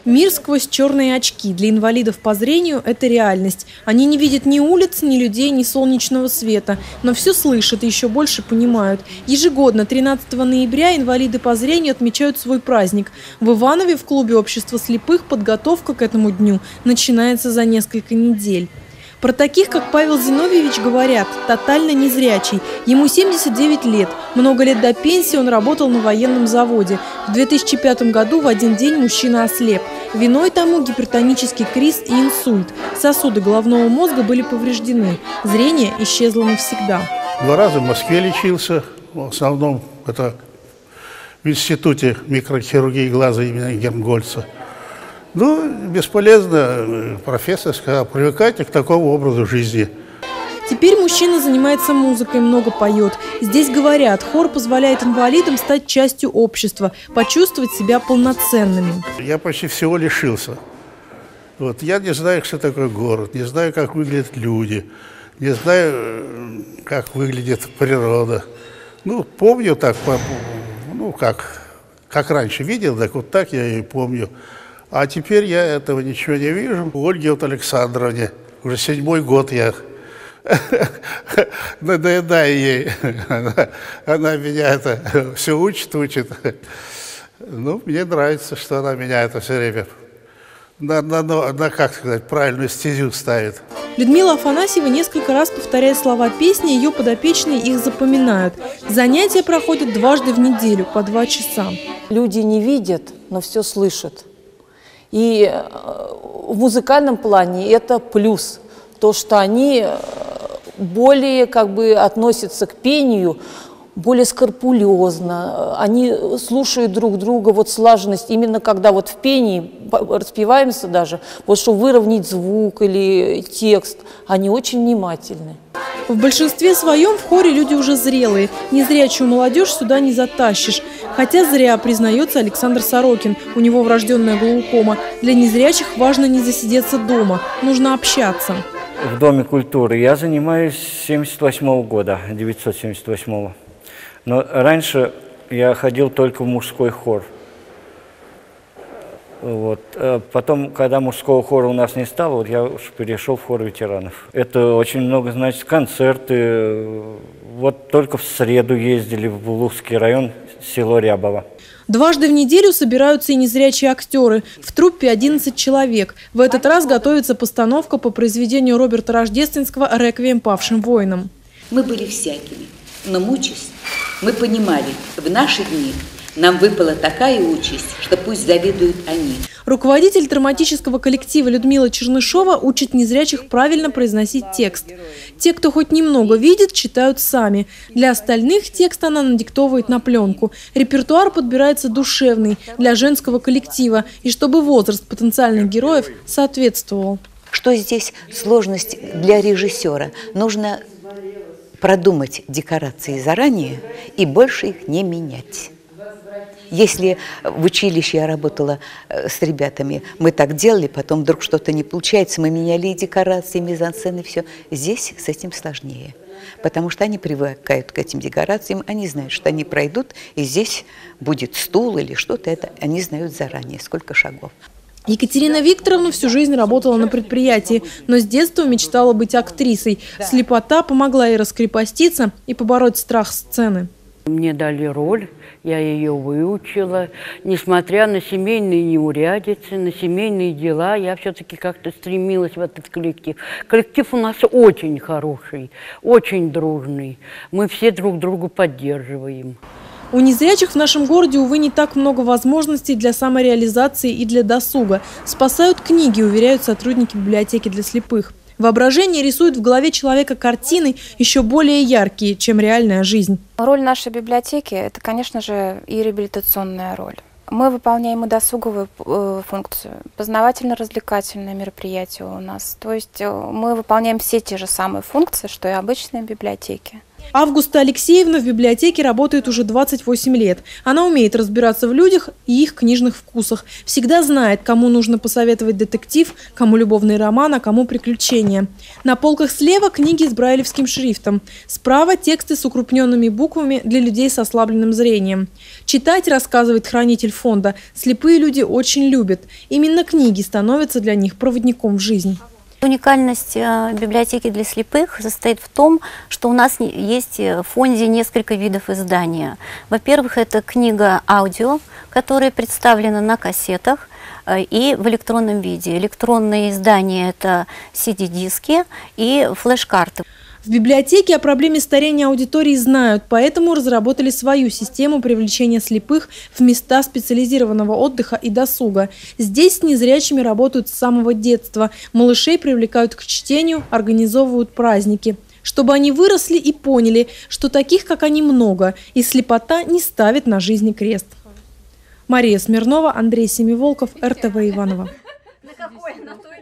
Мир сквозь черные очки. Для инвалидов по зрению это реальность. Они не видят ни улиц, ни людей, ни солнечного света. Но все слышат и еще больше понимают. Ежегодно 13 ноября инвалиды по зрению отмечают свой праздник. В Иванове в клубе общества слепых подготовка к этому дню начинается за несколько недель. Про таких, как Павел Зиновьевич, говорят, тотально незрячий. Ему 79 лет. Много лет до пенсии он работал на военном заводе. В 2005 году в один день мужчина ослеп. Виной тому гипертонический криз и инсульт. Сосуды головного мозга были повреждены. Зрение исчезло навсегда. 2 раза в Москве лечился. В основном это в институте микрохирургии глаза имени Гернгольца. Ну, бесполезно. Профессор сказал, привыкайте к такому образу жизни. Теперь мужчина занимается музыкой, много поет. Здесь говорят, хор позволяет инвалидам стать частью общества, почувствовать себя полноценными. Я почти всего лишился. Вот, я не знаю, что такое город, не знаю, как выглядят люди, не знаю, как выглядит природа. Ну, помню так, ну, как раньше видел, так вот так я и помню. А теперь я этого ничего не вижу. Ольге вот Александровне, уже 7-й год я надоедаю ей. Она меня это все учит. Ну, мне нравится, что она меня это все время на как сказать, правильную стезю ставит. Людмила Афанасьева несколько раз повторяет слова песни, ее подопечные их запоминают. Занятия проходят дважды в неделю, по 2 часа. Люди не видят, но все слышат. И в музыкальном плане это плюс. То, что они более относятся к пению более скрупулезно. Они слушают друг друга, вот слаженность. Именно когда вот в пении распеваемся даже, вот чтобы выровнять звук или текст, они очень внимательны. В большинстве своем в хоре люди уже зрелые. Незрячую молодежь сюда не затащишь. Хотя зря, признается Александр Сорокин. У него врожденная глаукома. Для незрячих важно не засидеться дома. Нужно общаться. В Доме культуры я занимаюсь с 1978 года, 978. Но раньше я ходил только в мужской хор. Вот. Потом, когда мужского хора у нас не стало, вот я уж перешел в хор ветеранов. Это очень много, значит, концерты. Вот только в среду ездили в Булухский район, село Рябово. Дважды в неделю собираются и незрячие актеры. В труппе 11 человек. В этот раз готовится постановка по произведению Роберта Рождественского «Реквием павшим воинам». Мы были всякими, но мучаясь, мы понимали, в наши дни нам выпала такая участь, что пусть завидуют они. Руководитель драматического коллектива Людмила Чернышова учит незрячих правильно произносить текст. Те, кто хоть немного видит, читают сами. Для остальных текст она надиктовывает на пленку. Репертуар подбирается душевный, для женского коллектива, и чтобы возраст потенциальных героев соответствовал. Что здесь сложность для режиссера? Нужно продумать декорации заранее и больше их не менять. Если в училище я работала с ребятами, мы так делали, потом вдруг что-то не получается, мы меняли и декорации, и мизансцены, все. Здесь с этим сложнее, потому что они привыкают к этим декорациям, они знают, что они пройдут, и здесь будет стул или что-то, это они знают заранее, сколько шагов. Екатерина Викторовна всю жизнь работала на предприятии, но с детства мечтала быть актрисой. Слепота помогла ей раскрепоститься и побороть страх сцены. Мне дали роль, я ее выучила. Несмотря на семейные неурядицы, на семейные дела, я все-таки как-то стремилась в этот коллектив. Коллектив у нас очень хороший, очень дружный. Мы все друг друга поддерживаем. У незрячих в нашем городе, увы, не так много возможностей для самореализации и для досуга. Спасают книги, уверяют сотрудники библиотеки для слепых. Воображение рисует в голове человека картины еще более яркие, чем реальная жизнь. Роль нашей библиотеки – это, конечно же, и реабилитационная роль. Мы выполняем и досуговую функцию, познавательно-развлекательное мероприятие у нас. То есть мы выполняем все те же самые функции, что и обычные библиотеки. Августа Алексеевна в библиотеке работает уже 28 лет. Она умеет разбираться в людях и их книжных вкусах. Всегда знает, кому нужно посоветовать детектив, кому любовный роман, а кому приключения. На полках слева книги с брайлевским шрифтом. Справа тексты с укрупненными буквами для людей с ослабленным зрением. Читать, рассказывает хранитель фонда, слепые люди очень любят. Именно книги становятся для них проводником в жизнь. Уникальность библиотеки для слепых состоит в том, что у нас есть в фонде несколько видов издания. Во-первых, это книга аудио, которая представлена на кассетах и в электронном виде. Электронные издания – это CD-диски и флеш-карты. В библиотеке о проблеме старения аудитории знают, поэтому разработали свою систему привлечения слепых в места специализированного отдыха и досуга. Здесь с незрячими работают с самого детства. Малышей привлекают к чтению, организовывают праздники. Чтобы они выросли и поняли, что таких, как они, много, и слепота не ставит на жизни крест. Мария Смирнова, Андрей Семиволков, РТВ Иваново.